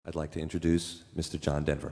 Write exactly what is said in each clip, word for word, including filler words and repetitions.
I'd like to introduce Mister John Denver.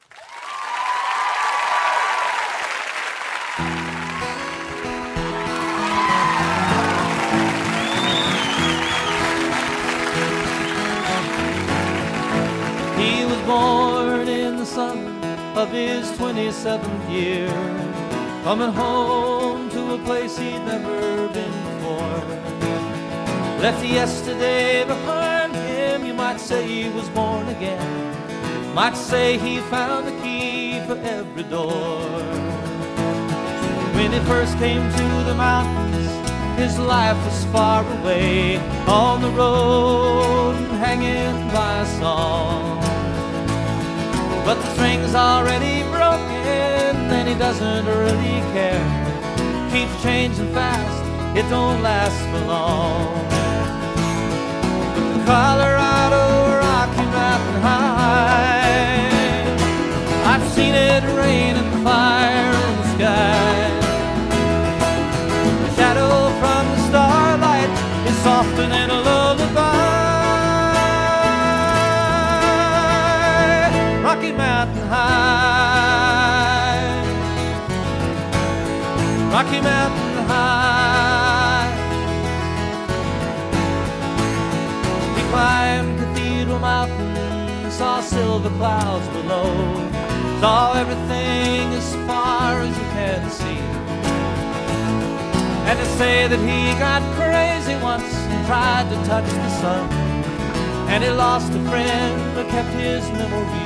He was born in the summer of his twenty-seventh year, coming home to a place he'd never been before. Left yesterday behind him, you might say he was born again. Might say he found the key for every door. When he first came to the mountains, his life was far away, on the road and hanging by a song. But the string's already broken and he doesn't really care. Keeps changing fast, it don't last for long. Colorado, Rocky Mountain High, I've seen it rain and fire in the sky. The shadow from the starlight is softer than a lullaby. Rocky Mountain High, Rocky Mountain High. He climbed Cathedral Mountain, saw silver clouds below, saw everything as far as you can see. And to say that he got crazy once and tried to touch the sun, and he lost a friend but kept his memory.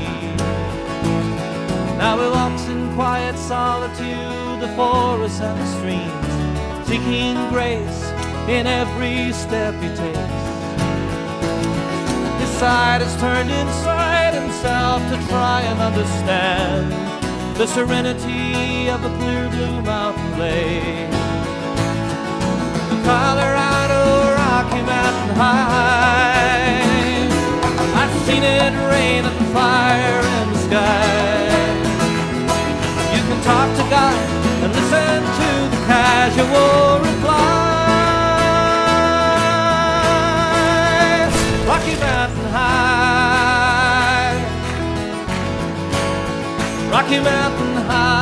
Now he walks in quiet solitude, the forests and the streams, seeking grace in every step he takes. His side is turned inside himself to try and understand the serenity of a clear blue mountain lake. The Colorado, Rocky Mountain High, I've seen it rain and fire in the sky. You can talk to God and listen to the casual reply. Rocky Mountain High, Rocky Mountain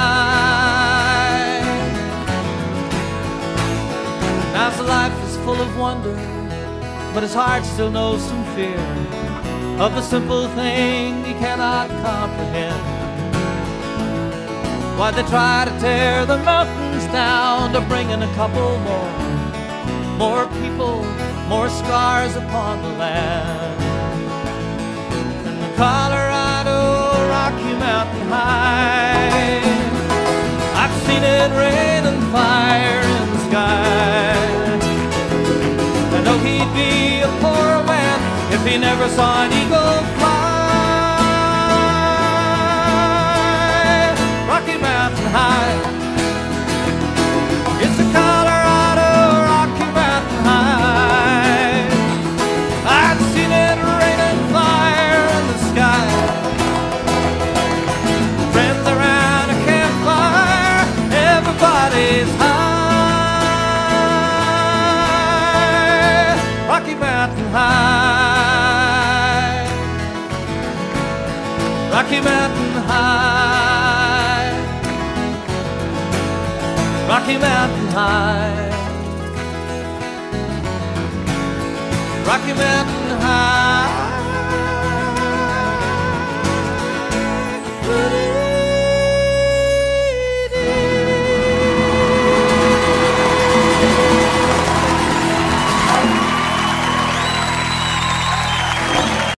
High. Now his life is full of wonder, but his heart still knows some fear of the simple thing he cannot comprehend. Why they try to tear the mountains down to bring in a couple more, more people, more scars upon the land. And the Colorado, Rocky Mountain High, I've seen it rain and fire in the sky. I know he'd be a poor man if he never saw an eagle fly. Rocky Mountain High, it's the Colorado, Rocky Mountain High. I've seen it rain and fire in the sky. Friends around a campfire, everybody's high. Rocky Mountain High, Rocky Mountain High, Rocky Mountain High, Rocky Mountain High.